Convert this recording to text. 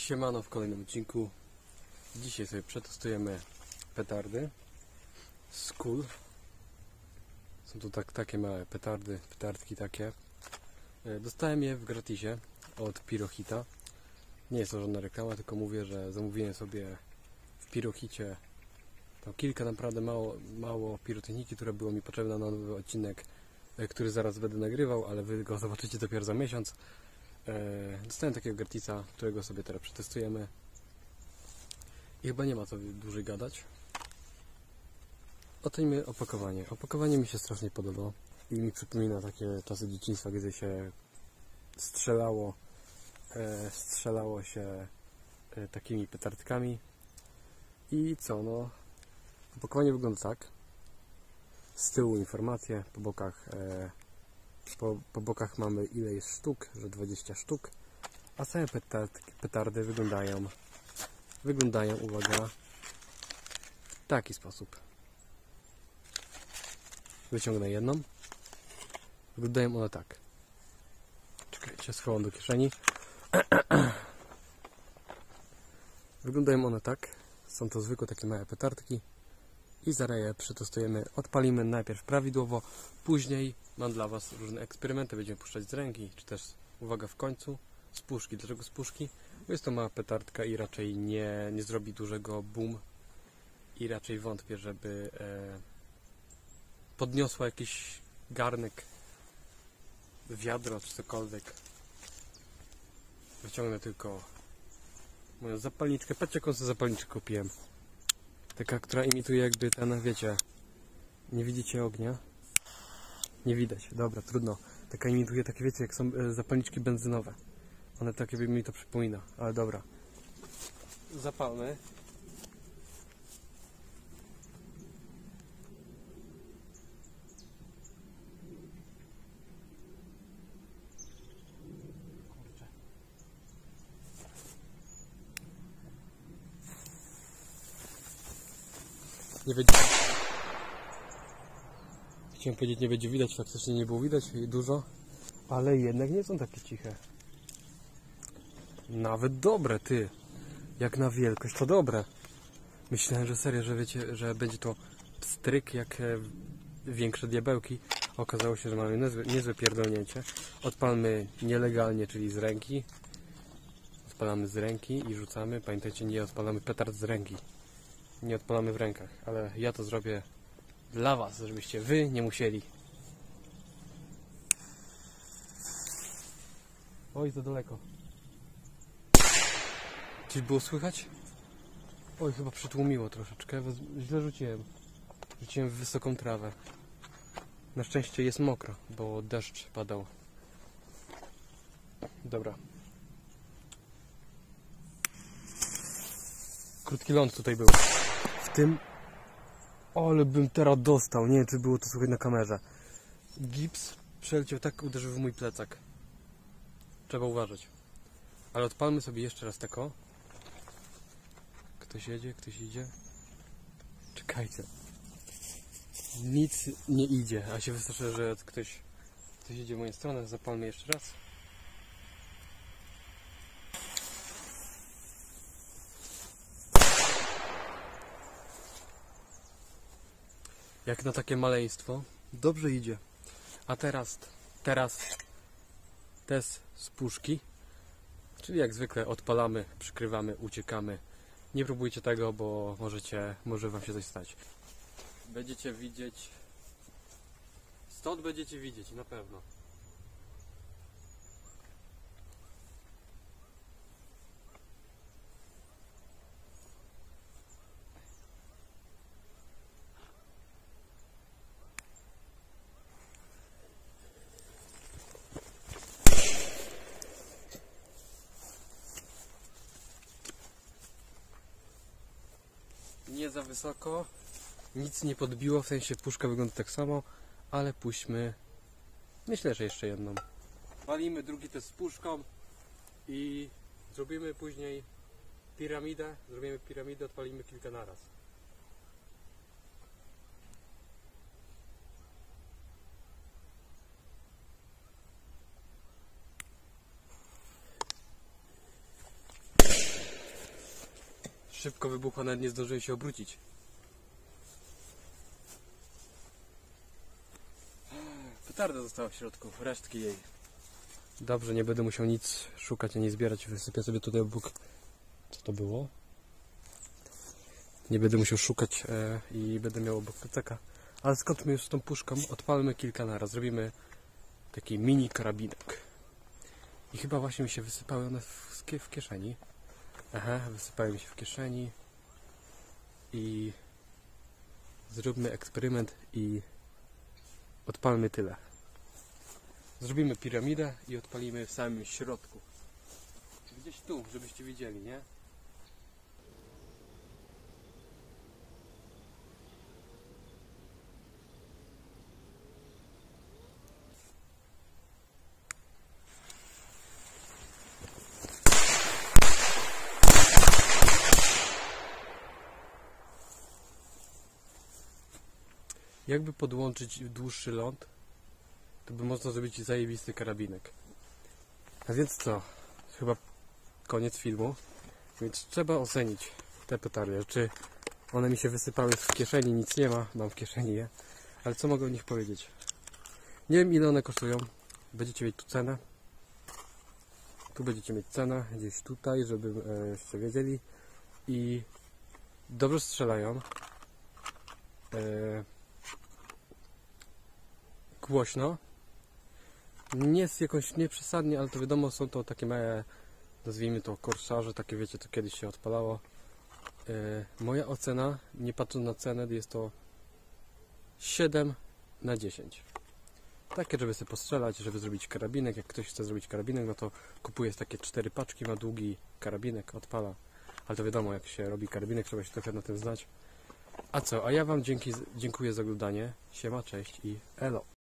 Siemano w kolejnym odcinku. Dzisiaj sobie przetestujemy petardy Skul. Są to takie małe petardki takie. Dostałem je w gratisie od Pirohita. Nie jest to żadna reklama, tylko mówię, że zamówiłem sobie w Pirohicie tam kilka naprawdę mało pirotechniki, które było mi potrzebne na nowy odcinek, który zaraz będę nagrywał, ale wy go zobaczycie dopiero za miesiąc. Dostałem takiego gratisa, którego sobie teraz przetestujemy i chyba nie ma co dłużej gadać. Oceńmy opakowanie. Opakowanie mi się strasznie podoba i mi przypomina takie czasy dzieciństwa, gdy się strzelało się takimi petardkami. I co, no, opakowanie wygląda tak. Z tyłu informacje, po bokach mamy ile jest sztuk, że 20 sztuk, a same petardy wyglądają, uwaga, w taki sposób. Wyciągnę jedną. Wyglądają one tak. Czekajcie, schowam do kieszeni. Wyglądają one tak. Są to zwykłe takie małe petardki. I zaraz je przetestujemy. Odpalimy najpierw prawidłowo, później mam dla Was różne eksperymenty. Będziemy puszczać z ręki, czy też, uwaga, w końcu z puszki. Dlaczego z puszki? Bo jest to mała petardka i raczej nie zrobi dużego boom. I raczej wątpię, żeby podniosła jakiś garnek, wiadro czy cokolwiek. Wyciągnę tylko moją zapalniczkę. Patrzcie, jaką sobie zapalniczkę kupiłem. Taka, która imituje jakby ten, wiecie, nie widzicie ognia? Nie widać, dobra, trudno. Taka imituje takie, wiecie, jak są zapalniczki benzynowe. One takie mi to przypomina, ale dobra. Zapalmy. Nie będzie. Chciałem powiedzieć, nie będzie widać, faktycznie nie było widać dużo, ale jednak nie są takie ciche. Nawet dobre, ty. Jak na wielkość, to dobre. Myślałem, że serio, że wiecie, że będzie to stryk jak większe diabełki. Okazało się, że mamy niezłe pierdolnięcie. Odpalmy nielegalnie, czyli z ręki. Odpalamy z ręki i rzucamy. Pamiętajcie, nie odpalamy petard z ręki. Nie odpalamy w rękach, ale ja to zrobię dla Was, żebyście Wy nie musieli. Oj, za daleko. Coś było słychać? Oj, chyba przytłumiło troszeczkę. Źle rzuciłem. Rzuciłem w wysoką trawę. Na szczęście jest mokro, bo deszcz padał. Dobra. Krótki ląd tutaj był. W tym... Ale bym teraz dostał. Nie wiem, czy było to słychać na kamerze. Gips przeleciał tak, uderzył w mój plecak. Trzeba uważać. Ale odpalmy sobie jeszcze raz tako. Ktoś jedzie, ktoś idzie. Czekajcie. Nic nie idzie, a się wystraszę, że ktoś idzie w moją stronę. Zapalmy jeszcze raz. Jak na takie maleństwo. Dobrze idzie. A teraz test z puszki. Czyli jak zwykle odpalamy, przykrywamy, uciekamy. Nie próbujcie tego, bo może Wam się coś stać. Będziecie widzieć. Stąd będziecie widzieć, na pewno. Nie za wysoko, nic nie podbiło, w sensie puszka wygląda tak samo, ale puśćmy, myślę, że jeszcze jedną. Walimy drugi test z puszką i zrobimy później piramidę, odpalimy kilka naraz. szybko wybuchła, nawet nie zdążyłem się obrócić. Petarda została w środku, resztki jej. Dobrze, nie będę musiał nic szukać ani zbierać. Wysypię sobie tutaj obok. Co to było? Nie będę musiał szukać i będę miał obok plecaka. Ale skończmy już z tą puszką, odpalmy kilka naraz. Zrobimy taki mini karabinek. I chyba właśnie mi się wysypały one w kieszeni. Aha, wysypały mi się w kieszeni. I zróbmy eksperyment i odpalmy tyle. Zrobimy piramidę i odpalimy w samym środku. Gdzieś tu, żebyście widzieli, nie? Jakby podłączyć dłuższy ląd, to by można zrobić zajebisty karabinek. A więc co? Chyba koniec filmu. Więc trzeba ocenić te petardy. Czy one mi się wysypały w kieszeni, nic nie ma, mam w kieszeni je. Ale co mogę o nich powiedzieć? Nie wiem, ile one kosztują. Będziecie mieć tu cenę. Tu będziecie mieć cenę, gdzieś tutaj, żebyście wiedzieli. I dobrze strzelają. Głośno. Nie jest jakoś nieprzesadnie, ale to wiadomo, są to takie małe, nazwijmy to korszarze, takie wiecie, co kiedyś się odpalało. Moja ocena, nie patrząc na cenę, jest to 7 na 10. Takie, żeby sobie postrzelać, żeby zrobić karabinek. Jak ktoś chce zrobić karabinek, no to kupuje takie 4 paczki, ma długi karabinek, odpala. Ale to wiadomo, jak się robi karabinek, trzeba się trochę na tym znać. A co? A ja Wam dziękuję za oglądanie. Siema, cześć i elo.